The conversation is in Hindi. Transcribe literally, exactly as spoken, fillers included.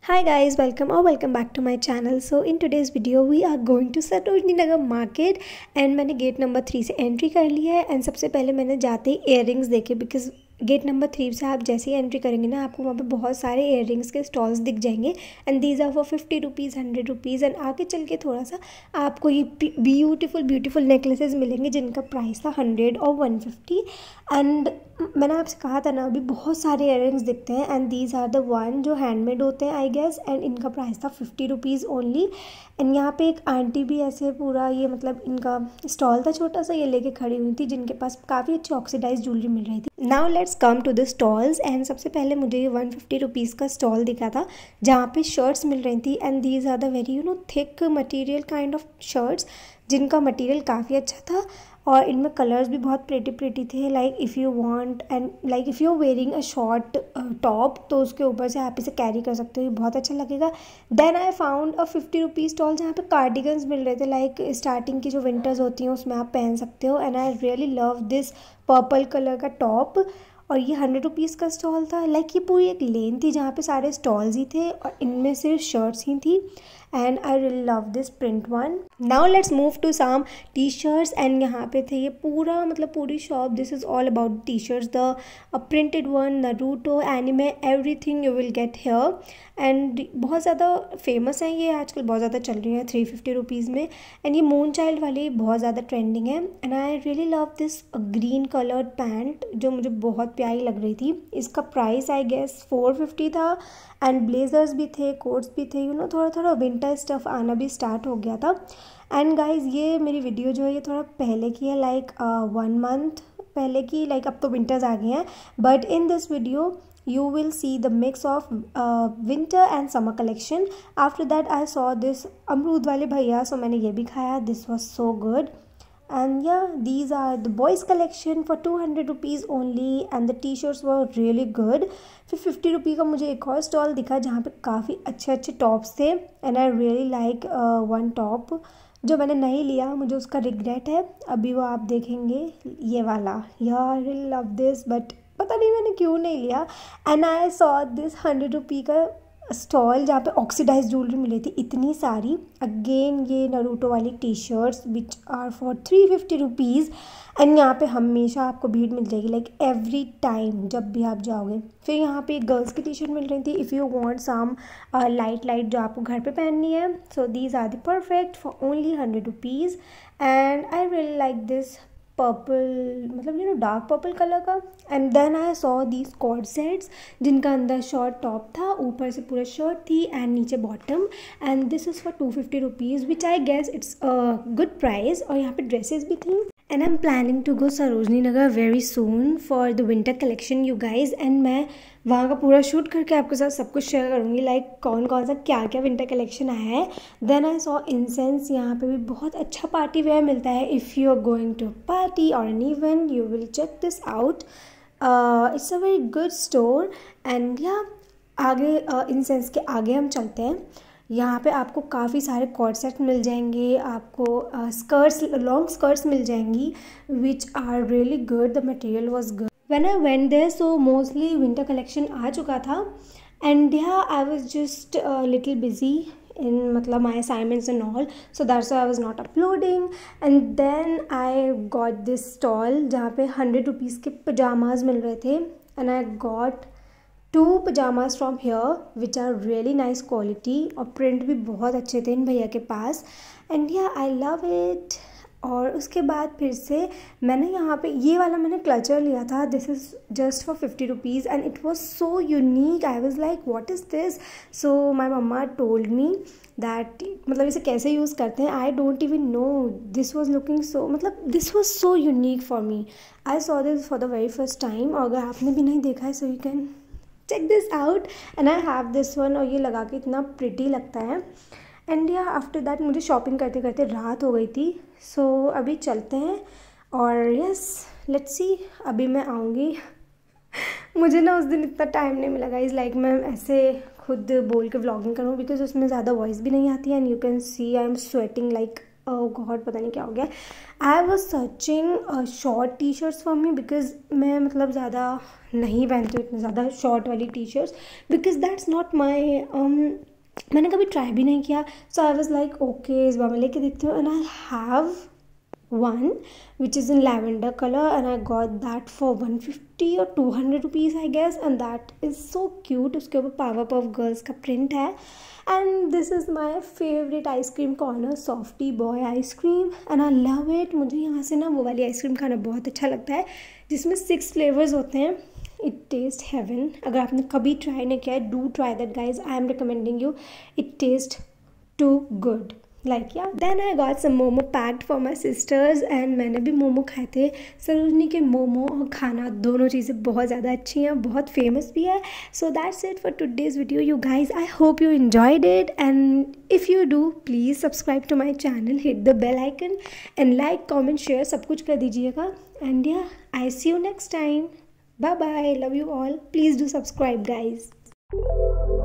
Hi guys, welcome or welcome back to my channel. So in today's video we are going to Sarojini Nagar market and मैंने गेट नंबर थ्री से एंट्री कर लिया है एंड सबसे पहले मैंने जाते ही इयररिंग्स देखे बिकॉज गेट नंबर थ्री से आप जैसे ही एंट्री करेंगे ना आपको वहाँ पे बहुत सारे इयररिंग्स के स्टॉल्स दिख जाएंगे and these are for fifty rupees hundred rupees and आगे चल के थोड़ा सा आपको ये ब्यूटीफुल ब्यूटीफुल नेकलेसेस मिलेंगे जिनका प्राइस था हंड्रेड और वन फिफ्टी एंड मैंने आपसे कहा था ना अभी बहुत सारे इयररिंग्स दिखते हैं and these are the one जो हैंडमेड होते हैं आई गेस एंड इनका प्राइस था फिफ्टी रुपीज़ ओनली एंड यहाँ पे एक आंटी भी ऐसे पूरा ये मतलब इनका स्टॉल था छोटा सा ये लेके खड़ी हुई थी जिनके पास काफ़ी अच्छी ऑक्सीडाइज ज्वेलरी मिल रही थी। Now let's come to the stalls and सबसे पहले मुझे ये वन फिफ्टी रुपीज़ का स्टॉल दिखा था जहाँ पे शर्ट्स मिल रही थी and these are the very you know thick material kind of shirts जिनका मटेरियल काफ़ी अच्छा था और इनमें कलर्स भी बहुत प्रेटी प्रेटी थे like if you want and like if you wearing a short top तो उसके ऊपर से आप इसे कैरी कर सकते हो ये बहुत अच्छा लगेगा। Then I found a fifty rupees stall जहाँ पे कार्डिगन्स मिल रहे थे लाइक स्टार्टिंग की जो विंटर्स होती हैं उसमें आप पहन सकते हो and I really love this purple colour का टॉप और ये हंड्रेड रुपीज़ का स्टॉल था लाइक ये पूरी एक लेन थी जहाँ पे सारे स्टॉल्स ही थे और इनमें सिर्फ शर्ट्स ही थी and I really love this print one. Now let's move to some T shirts and यहाँ पे थे ये पूरा मतलब पूरी shop this is all about T shirts the printed one Naruto anime everything you will get here and बहुत ज़्यादा फेमस हैं ये आजकल बहुत ज़्यादा चल रही हैं थ्री फिफ्टी रुपीज़ में एंड ये मून चाइल्ड वाली बहुत ज़्यादा ट्रेंडिंग है and I really love this green coloured pant जो मुझे बहुत प्यारी लग रही थी। इसका price I guess four fifty था एंड ब्लेजर्स भी थे कोट्स भी थे यू नो थोड़ा थोड़ा विंटर स्टफ आना भी स्टार्ट हो गया था एंड गाइज ये मेरी वीडियो जो है ये थोड़ा पहले की है लाइक वन मंथ पहले की लाइक अब तो विंटर्स आ गए हैं but in this video you will see the mix of uh, winter and summer collection. After that I saw this अमरूद वाले भैया so मैंने ये भी खाया this was so good and yeah these are the boys collection for two hundred rupees only and the t-shirts were really good। फिर फिफ्टी रुपी का मुझे एक और स्टॉल दिखा जहाँ पे काफ़ी अच्छे अच्छे टॉप्स थे and I really like one top जो मैंने नहीं लिया मुझे उसका रिग्रेट है अभी वो आप देखेंगे ये वाला यार रियली लव दिस बट पता नहीं मैंने क्यों नहीं लिया and I saw this hundred rupee का स्टॉल जहाँ पे ऑक्सीडाइज ज्वेलरी मिली थी इतनी सारी अगेन ये नारुतो वाली T shirts which are for three fifty rupees and यहाँ पे हमेशा आपको भीड़ मिल जाएगी लाइक एवरी टाइम जब भी आप जाओगे। फिर यहाँ पे गर्ल्स की टी शर्ट मिल रही थी if you want some light light जो आपको घर पे पहननी है so these are the perfect for only hundred rupees and I really like this purple मतलब you know dark purple colour का and then I saw these cord sets जिनका अंदर शॉर्ट टॉप था ऊपर से पूरा शर्ट थी एंड नीचे bottom and this is for two fifty rupees which I guess it's a good price और यहाँ पे ड्रेसेस भी थी and I am planning to go Sarojini Nagar very soon for the winter collection you guys and मैं वहाँ का पूरा शूट करके आपके साथ सब कुछ शेयर करूँगी लाइक कौन कौन सा क्या क्या विंटर कलेक्शन आया है। देन आई सॉ इंसेंस यहाँ पे भी बहुत अच्छा पार्टी वेयर मिलता है if you are going to party और an event you will check this out it's a very good store and yeah आगे इंसेंस uh, के आगे हम चलते हैं यहाँ पे आपको काफ़ी सारे कॉर्ड सेट मिल जाएंगे आपको स्कर्ट्स लॉन्ग स्कर्ट्स मिल जाएंगी which are really good the material was good when I went there so mostly winter collection आ चुका था and yeah I was just little busy in मतलब my assignments and all so that's why I was not uploading and then I got this stall जहाँ पे हंड्रेड रुपीज़ के पजामाज मिल रहे थे and I got two pyjamas from here which are really nice quality और प्रिंट भी बहुत अच्छे थे इन भैया के पास and yeah I love it. और उसके बाद फिर से मैंने यहाँ पे ये वाला मैंने क्लचर लिया था this is just for fifty rupees and it was so unique I was like what is this so my mamma told me that मतलब इसे कैसे यूज़ करते हैं I don't even know this was looking so मतलब this was so unique for me I saw this for the very first time और अगर आपने भी नहीं देखा है so you can check this out and I have this one और ये लगा के इतना प्रिटी लगता है एंड या आफ्टर दैट मुझे शॉपिंग करते करते रात हो गई थी सो so, अभी चलते हैं और यस लेट्स सी अभी मैं आऊँगी मुझे ना उस दिन इतना टाइम नहीं मिला गाइस लाइक मैं ऐसे खुद बोल के व्लॉगिंग करूँ बिकॉज उसमें ज़्यादा वॉइस भी नहीं आती है and you can see I am sweating like oh God पता नहीं क्या हो गया। I was searching short T shirts for me because मैं मतलब ज़्यादा नहीं पहनती हूँ इतनी ज़्यादा शॉर्ट वाली T shirts because that's not my, मैंने कभी ट्राई भी नहीं किया। So I was like okay इस बार मैं लेके देखती हूँ and I have one which is in lavender color and I got that for one fifty or two hundred rupees I guess, and that is so cute. उसके ऊपर Powerpuff Girls का print है and this is my favorite ice cream corner, Softy Boy ice cream and I love it. मुझे यहाँ से ना वो वाली आइस क्रीम खाना बहुत अच्छा लगता है जिसमें सिक्स फ्लेवर्स होते हैं. It tastes heaven. अगर आपने कभी ट्राई नहीं किया है, do try that guys. I am recommending you. It tastes too good. Like yeah. Then I got some momo packed for my sisters and मैंने भी मोमो खाए थे. सरोजनी के मोमो और खाना दोनों चीज़ें बहुत ज़्यादा अच्छी हैं, बहुत फेमस भी है. So that's it for today's video you guys. I hope you enjoyed it and if you do please subscribe to my channel, hit the bell icon and like, comment, share सब कुछ कर दीजिएगा. And yeah, I see you next time. Bye bye. Love you all. Please do subscribe guys.